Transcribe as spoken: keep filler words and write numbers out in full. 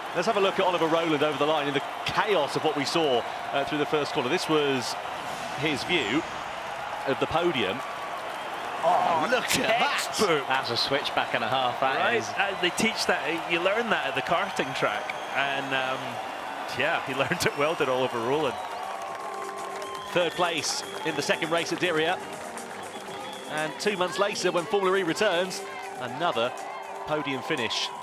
Let's have a look at Oliver Rowland over the line in the chaos of what we saw uh, through the first corner. This was his view of the podium. Oh, look at that! That's a switchback and a half. That right. is. Uh, they teach that, you learn that at the karting track. And um, yeah, he learned it well, did Oliver Rowland. Third place in the second race at Diriyah. And two months later, when Formula E returns, another podium finish